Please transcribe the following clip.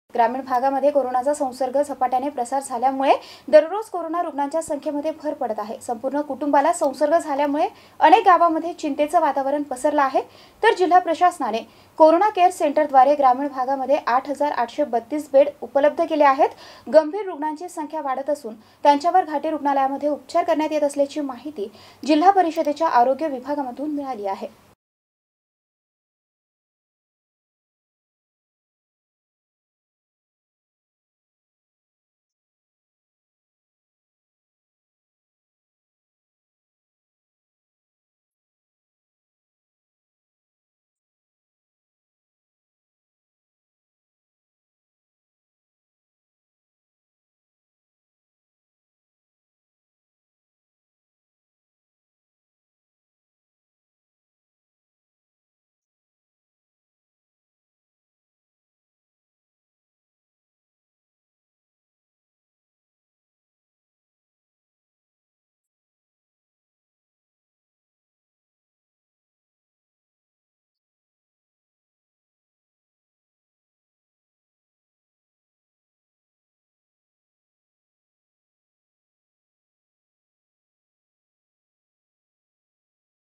ग्रामीण भागामध्ये कोरोनाचा संसर्ग झपाट्याने प्रसार झाल्यामुळे दररोज कोरोना रुग्णांच्या संख्येमध्ये भर पडत आहे। संपूर्ण कुटुंबाला संसर्ग झाल्यामुळे अनेक गावांमध्ये चिंतेचं वातावरण पसरलं आहे। तर जिल्हा प्रशासनाने कोरोना केअर सेंटरद्वारे ग्रामीण भागामध्ये 8,832 बेड उपलब्ध केले आहेत। गंभीर रुग्णांची संख्या वाढत असून त्यांच्यावर घाटी रुग्णालयामध्ये उपचार करण्यात येत असल्याची माहिती जिल्हा परिषदेच्या आरोग्य विभागामधून मिळाली आहे।